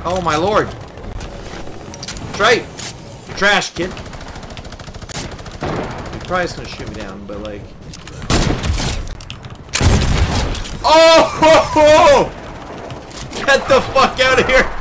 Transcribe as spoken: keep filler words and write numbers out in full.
Oh my lord. Trey! Trash, kid. He's probably just gonna shoot me down, but like... Oh! Ho, ho! Get the fuck out of here!